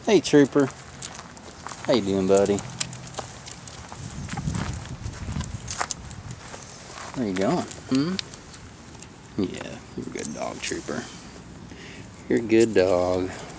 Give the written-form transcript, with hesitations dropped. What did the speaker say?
Hey, Trooper. How you doing, buddy? Where you going? Yeah, you're a good dog, Trooper. You're a good dog.